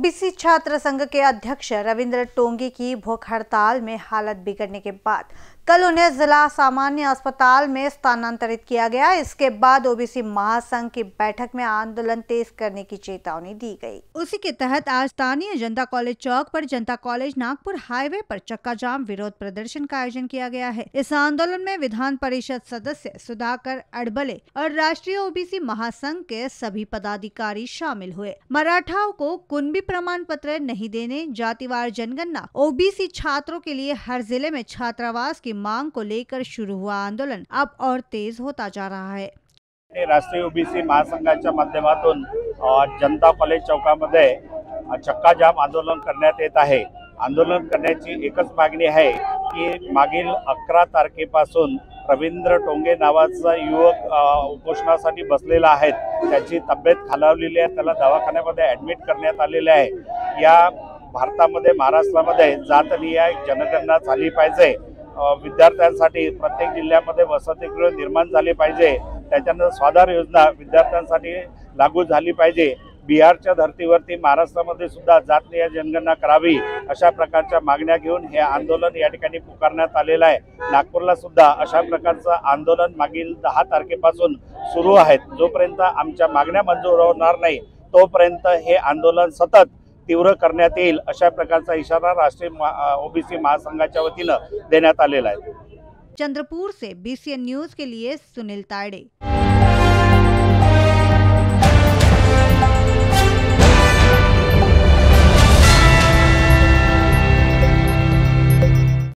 OBC छात्र संघ के अध्यक्ष रविंद्र टोंगे की भूख हड़ताल में हालत बिगड़ने के बाद कल उन्हें जिला सामान्य अस्पताल में स्थानांतरित किया गया। इसके बाद ओबीसी महासंघ की बैठक में आंदोलन तेज करने की चेतावनी दी गई। उसी के तहत आज स्थानीय जनता कॉलेज चौक पर जनता कॉलेज नागपुर हाईवे पर चक्का जाम विरोध प्रदर्शन का आयोजन किया गया है। इस आंदोलन में विधान परिषद सदस्य सुधाकर अड़बले और राष्ट्रीय ओबीसी महासंघ के सभी पदाधिकारी शामिल हुए। मराठाओं को कुनबी प्रमाण पत्र नहीं देने, जातिवार जनगणना, ओबीसी छात्रों के लिए हर जिले में छात्रावास की मांग को लेकर शुरू हुआ आंदोलन अब और तेज होता जा रहा है। राष्ट्रीय ओबीसी महासंघाच्या माध्यमातून जनता कॉलेज चौकामध्ये चक्का जाम आंदोलन करण्यात येत आहे। आंदोलन करण्याची एकच मागणी आहे की मागील 11 तारखेपासून रविंद्र टोंगे नावाचा युवक उपोषणासाठी बसलेला आहे। त्याची तब्येत खालावलेली आहे, त्याला दवाखान्यामध्ये ॲडमिट करण्यात आलेले आहे। या भारतामध्ये महाराष्ट्रामध्ये जातनिहाय जनगणना झाली पाहिजे, विद्यार्थ्यांसाठी प्रत्येक जिल्ह्यामध्ये वसतिगृह निर्माण झाले पाहिजे, त्याच्यानंतर स्वाधार योजना विद्यार्थ्यांसाठी लागू झाली पाहिजे। बिहारच्या धर्तीवरती महाराष्ट्रामध्ये सुद्धा जातनिहाय जनगणना करावी अशा प्रकारच्या मागण्या घेऊन हे आंदोलन या ठिकाणी पुकारण्यात आलेलं आहे। नागपूरला सुद्धा अशा प्रकारचं आंदोलन मागील 10 तारखेपासून सुरू आहे। जोपर्यंत आमच्या मागण्या मंजूर होणार नाही तोपर्यंत हे आंदोलन सतत तीव्र करण्यात येईल अशा प्रकारचा इशारा राष्ट्रीय ओबीसी महासंघाच्या वतीने देण्यात आलेला आहे। चंद्रपुर से BCN न्यूज के लिए सुनील ताड़े।